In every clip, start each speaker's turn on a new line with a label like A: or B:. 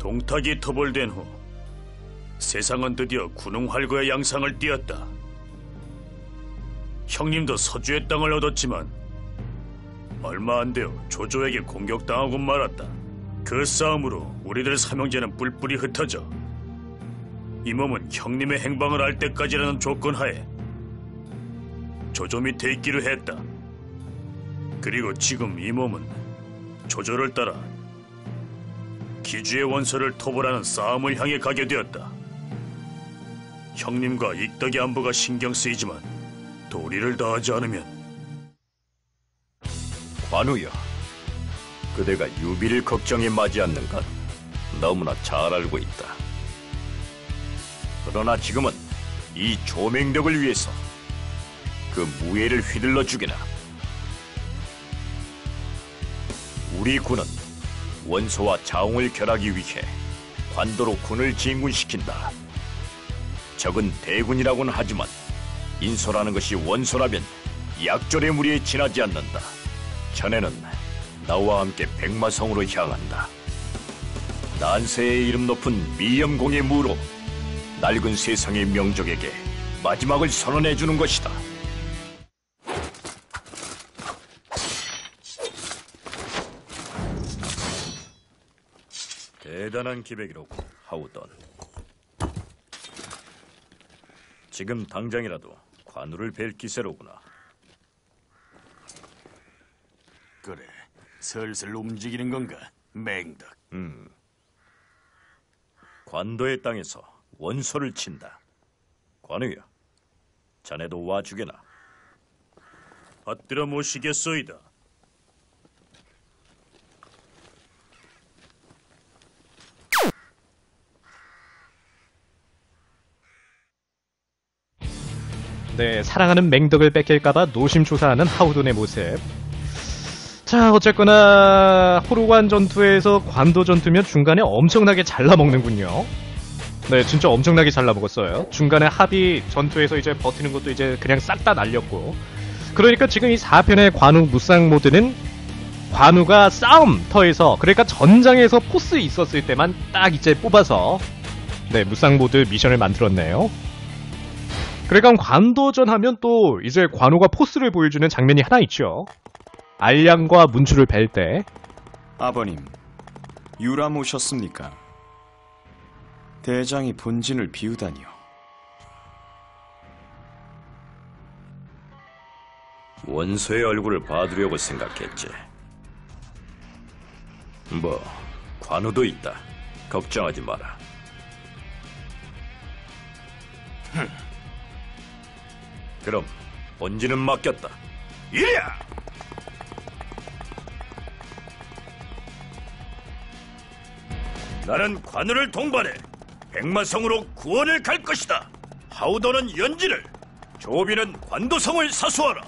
A: 동탁이 토벌된 후 세상은 드디어 군웅활거의 양상을 띄었다. 형님도 서주의 땅을 얻었지만 얼마 안 되어 조조에게 공격당하고 말았다. 그 싸움으로 우리들 삼형제는 뿔뿔이 흩어져 이 몸은 형님의 행방을 알 때까지라는 조건하에 조조 밑에 있기로 했다. 그리고 지금 이 몸은 조조를 따라 기주의 원소를 토벌하는 싸움을 향해 가게 되었다. 형님과 익덕의 안부가 신경 쓰이지만 도리를 다하지 않으면.
B: 관우여, 그대가 유비를 걱정에 맞지 않는 건 너무나 잘 알고 있다. 그러나 지금은 이 조맹덕을 위해서 그 무예를 휘둘러 주게나. 우리 군은 원소와 자웅을 결하기 위해 관도로 군을 진군시킨다. 적은 대군이라고는 하지만 인소라는 것이 원소라면 약졸의 무리에 지나지 않는다. 자네는 나와 함께 백마성으로 향한다. 난세의 이름 높은 미염공의 무로 낡은 세상의 명족에게 마지막을 선언해주는 것이다. 대단한 기백이로군, 하우던. 지금 당장이라도 관우를 뵐 기세로구나.
C: 그래, 슬슬 움직이는 건가, 맹덕?
B: 관도의 땅에서 원소를 친다. 관우여, 자네도 와주게나.
A: 받들어 모시겠소이다.
D: 네, 사랑하는 맹덕을 뺏길까봐 노심초사하는 하우돈의 모습. 자, 어쨌거나 호루관 전투에서 관도 전투면 중간에 엄청나게 잘라먹는군요. 네, 진짜 엄청나게 잘라먹었어요. 중간에 합의 전투에서 이제 버티는 것도 이제 그냥 싹 다 날렸고. 그러니까 지금 이 4편의 관우 무쌍 모드는 관우가 싸움터에서, 그러니까 전장에서 포스 있었을 때만 딱 이제 뽑아서 네, 무쌍 모드 미션을 만들었네요. 그러니까 관도전 하면 또 이제 관우가 포스를 보여주는 장면이 하나 있죠. 알량과 문추를 뵐 때.
E: 아버님, 유람 오셨습니까? 대장이 본진을 비우다니요.
B: 원소의 얼굴을 봐두려고 생각했지. 뭐, 관우도 있다. 걱정하지 마라. 그럼 본진은 맡겼다.
C: 이리야!
B: 나는 관우를 동반해 백마성으로 구원을 갈 것이다. 하우더는 연지를, 조비는 관도성을 사수하라.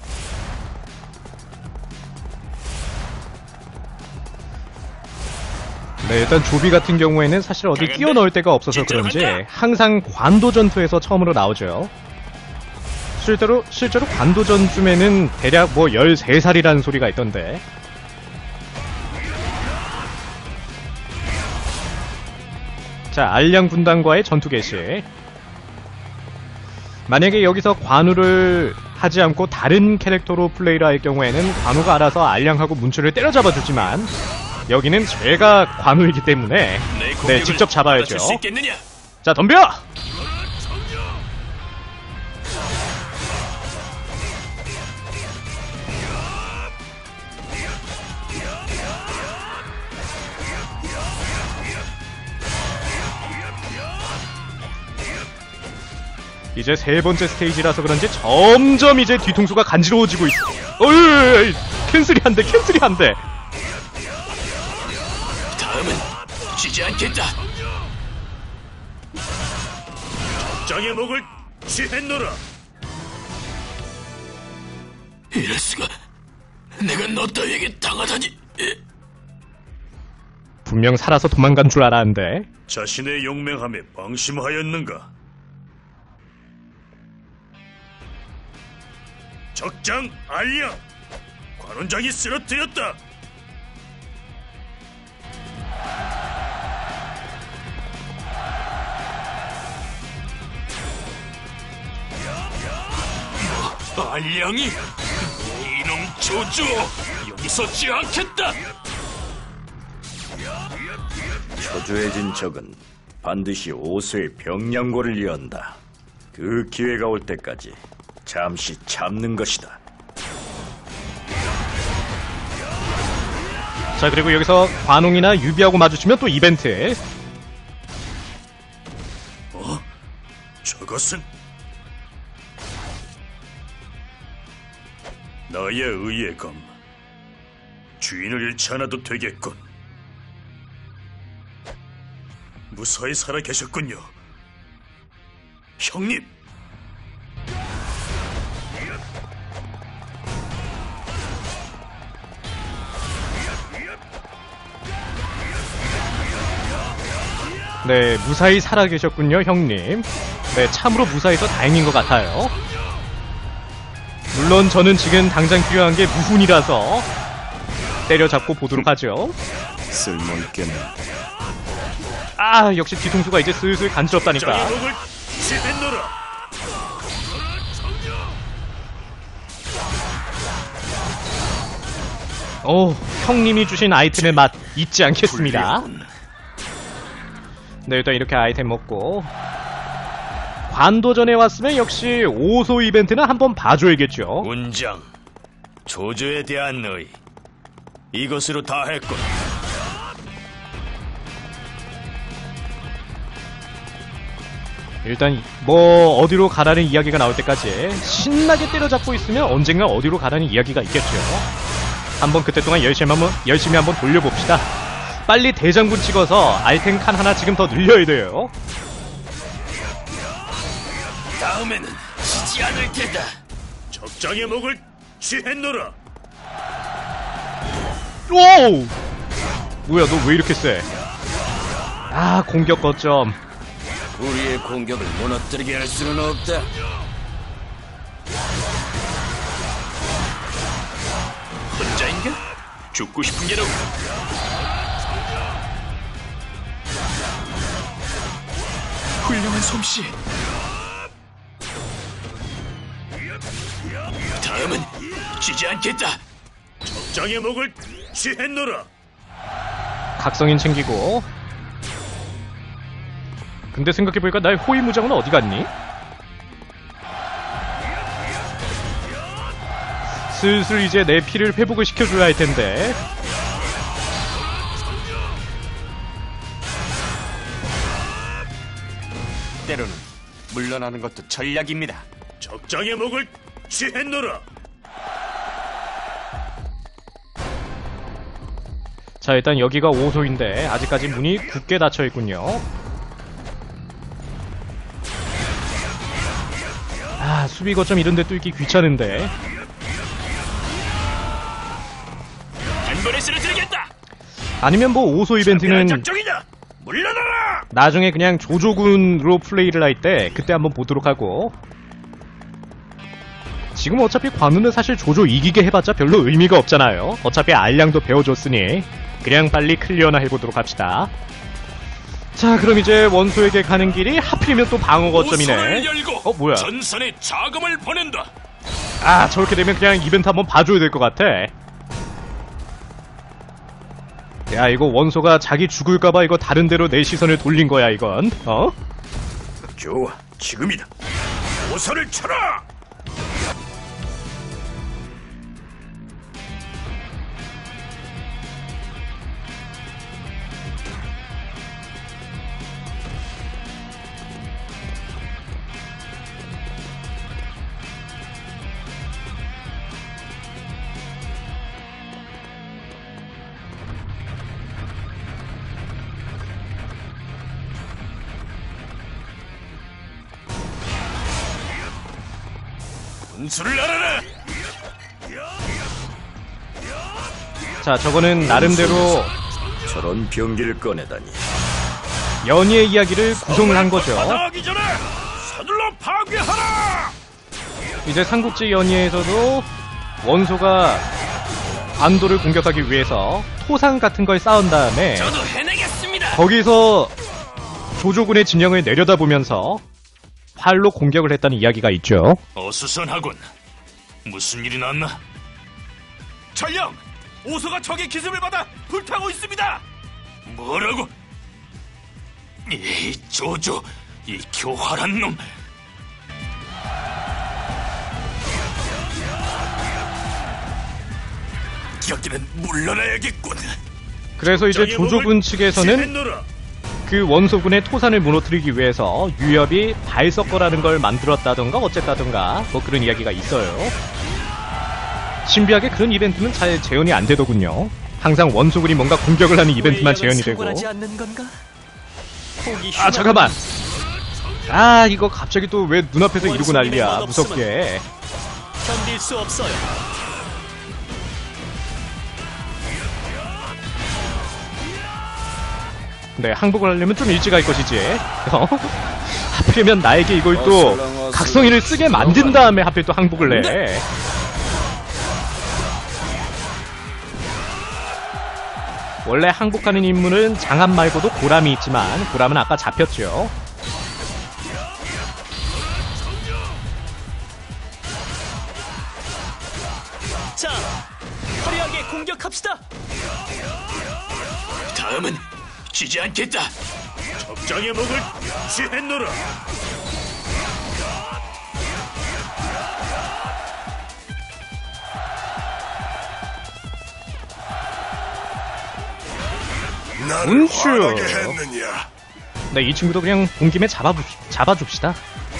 D: 네, 일단 조비 같은 경우에는 사실 어디 끼워 넣을 데가 없어서 그런지 항상 관도 전투에서 처음으로 나오죠. 실제로 관도전쯤에는 대략 뭐 13살이라는 소리가 있던데. 자, 알량 군단과의 전투 개시. 만약에 여기서 관우를 하지 않고 다른 캐릭터로 플레이를 할 경우에는 관우가 알아서 알량하고 문추를 때려잡아주지만 여기는 제가 관우이기 때문에 네, 직접 잡아야죠. 자, 덤벼! 이제 세 번째 스테이지라서 그런지 점점 이제 뒤통수가 간지러워지고 있어. 어이, 캔슬이 한 대, 캔슬이 한 대.
C: 다음은 지지 않겠다.
A: 적장의 목을 취했노라.
C: 이럴 수가. 내가 너 따위에게 당하다니.
D: 분명 살아서 도망간 줄 알았는데.
A: 자신의 용맹함에 방심하였는가? 적장 알량, 관원장이 쓰러뜨렸다.
C: 알량이? 이놈 조조! 여기서 지 않겠다!
B: 초조해진 적은 반드시 오수의 병량고를 연다. 그 기회가 올 때까지 잠시 참는 것이다.
D: 자, 그리고 여기서 관웅이나 유비하고 마주치면 또 이벤트.
A: 저것은 나의 의의 검. 주인을 잃지 않아도 되겠군. 무사히 살아 계셨군요, 형님.
D: 네, 무사히 살아계셨군요, 형님. 네, 참으로 무사해서 다행인 것 같아요. 물론 저는 지금 당장 필요한 게 무훈이라서 때려잡고 보도록 하죠.
E: 쓸모있겠네.
D: 아, 역시 뒤통수가 이제 슬슬 간지럽다니까.
A: 장의 목을 지했노라.
D: 오, 형님이 주신 아이템의 맛 잊지 않겠습니다. 네, 일단 이렇게 아이템 먹고 관도전에 왔으면 역시 오소 이벤트는 한번 봐줘야겠죠.
B: 운장, 조조에 대한 의, 이것으로 다 했군.
D: 일단 뭐 어디로 가라는 이야기가 나올 때까지 신나게 때려잡고 있으면 언젠가 어디로 가라는 이야기가 있겠죠. 한번 그때 동안 열심히 한번 돌려봅시다. 빨리 대장군 찍어서 아이템 칸 하나 지금 더 늘려야 돼요.
C: 다음에는 지지 않을 테다.
A: 적장의 목을 취했노라.
D: 오! 뭐야, 너 왜 이렇게 세? 아, 공격 거점.
C: 우리의 공격을 무너뜨리게 할 수는 없다. 혼자인가? 죽고 싶은 게라고. 훌륭한 솜씨. 다음은 지지 않겠다.
A: 적장의 목을 취했노라.
D: 각성인 챙기고. 근데 생각해보니까 나의 호위무장은 어디 갔니? 슬슬 이제 내 피를 회복을 시켜줘야 할 텐데.
E: 때로는 물러나는 것도 전략입니다.
A: 적장의 목을 취했노라.
D: 자, 일단 여기가 오소인데 아직까지 문이 굳게 닫혀있군요. 아, 수비 거점 이런데 뚫기 귀찮은데.
C: 한 번에 쓰러뜨리겠다.
D: 아니면 뭐 오소 이벤트는
A: 작정이냐? 물러나라.
D: 나중에 그냥 조조군으로 플레이를 할 때 그때 한번 보도록 하고. 지금 어차피 관우는 사실 조조 이기게 해봤자 별로 의미가 없잖아요. 어차피 알량도 배워줬으니 그냥 빨리 클리어나 해보도록 합시다. 자, 그럼 이제 원소에게 가는 길이 하필이면 또 방어 거점이네.
C: 오선을 열고
D: 뭐야?
C: 전선에 자금을 보낸다.
D: 아, 저렇게 되면 그냥 이벤트 한번 봐줘야 될 것 같아. 야, 이거 원소가 자기 죽을까봐 이거 다른 데로 내 시선을 돌린 거야, 이건. 어?
A: 좋아, 지금이다. 오선을 쳐라.
C: 분수를 알아라.
D: 자, 저거는 나름대로
B: 저런 병기를 꺼내다니.
D: 연희의 이야기를 구성을 한 거죠.
A: 하기 전에 서둘러 파괴하라.
D: 이제 삼국지 연희에서도 원소가 관도를 공격하기 위해서 토상 같은 걸 쌓은 다음에
C: 저도 해내겠습니다.
D: 거기서 조조군의 진영을 내려다보면서 활로 공격을 했다는 이야기가 있죠.
C: 어수선하군. 무슨 일이 났나?
B: 전령! 오소가 적의 기습을 받아 불타고 있습니다!
C: 뭐라고? 이 조조, 이 교활한 놈! 여기는 물러나야겠군.
D: 그래서 이제 조조군 측에서는
A: 지혜노라.
D: 그 원소군의 토산을 무너뜨리기 위해서 유협이 발석거라는 걸 만들었다던가 어쨌다던가 뭐 그런 이야기가 있어요. 신비하게 그런 이벤트는 잘 재현이 안 되더군요. 항상 원소군이 뭔가 공격을 하는 이벤트만 재현이 되고. 아 잠깐만. 아 이거 갑자기 또 왜 눈앞에서 이러고 난리야 무섭게.
F: 견딜 수 없어요.
D: 네, 항복을 하려면 좀 일찍 할 것이지. 하필이면 나에게 이걸 또 각성이를 쓰게 만든 다음에 하필 또 항복을 해. 원래 항복하는 임무는 장암 말고도 고람이 있지만 고람은 아까 잡혔죠.
F: 자, 화려하게 공격합시다.
C: 다음은 지지 않겠다.
A: 적장의 목을 취했노라.
D: 운슈. 네, 이 친구도 그냥 본 김에 잡아줍시다.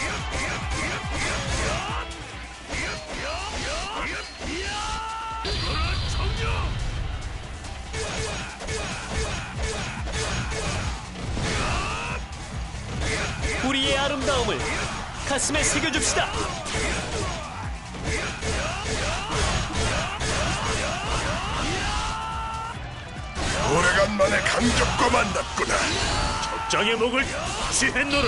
F: 우리의 아름다움을 가슴에 새겨줍시다.
B: 오래간만에 강적과 만났구나.
A: 적장의 목을 취했노라.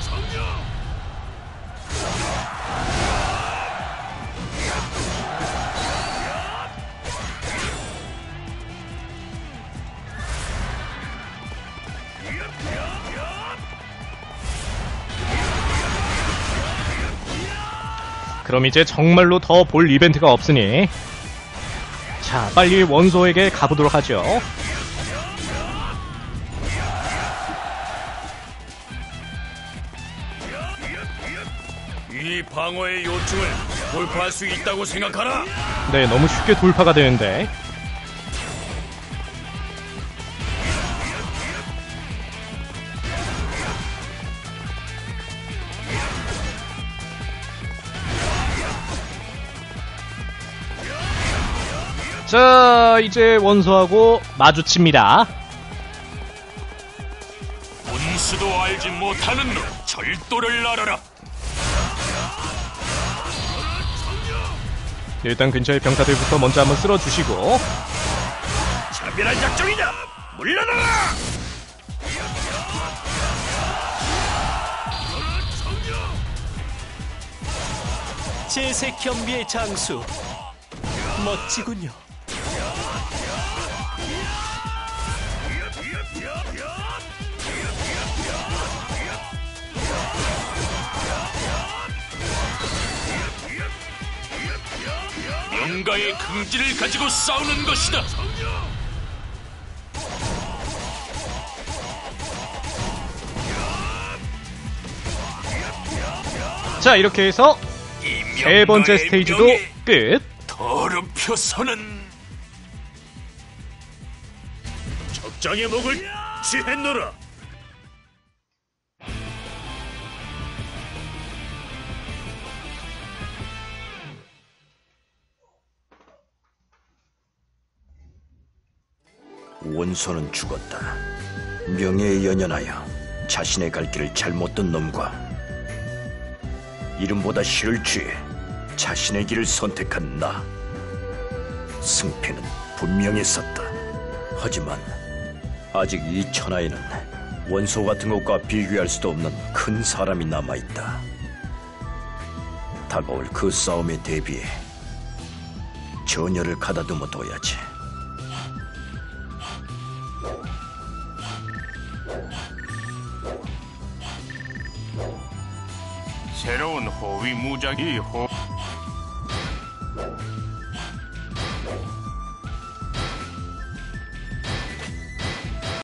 D: 그럼 이제 정말로 더 볼 이벤트가 없으니 자 빨리 원소에게 가보도록 하죠.
B: 이 방어의 요충을 돌파할 수 있다고 생각하나?
D: 네, 너무 쉽게 돌파가 되는데. 자, 이제 원소하고 마주칩니다.
C: 운수도 알지 못하는 놈, 절도를 알아라.
D: 일단 근처의 병사들부터 먼저 한번 쓸어주시고.
B: 참변한 작정이다. 물러나라.
F: 제색 겸비의 장수 멋지군요.
C: 명가의 긍지를 가지고 싸우는 것이다.
D: 자, 이렇게 해서 세 번째 스테이지도 끝.
C: 더럽혀서는
A: 적장의 목을 취했노라.
G: 원소는 죽었다. 명예에 연연하여 자신의 갈 길을 잘못 든 놈과 이름보다 실을 취해 자신의 길을 선택한 나. 승패는 분명히 섰다. 하지만 아직 이 천하에는 원소 같은 것과 비교할 수도 없는 큰 사람이 남아있다. 다가올 그 싸움에 대비해 전열을 가다듬어 둬야지.
C: 새로운 호위 무작위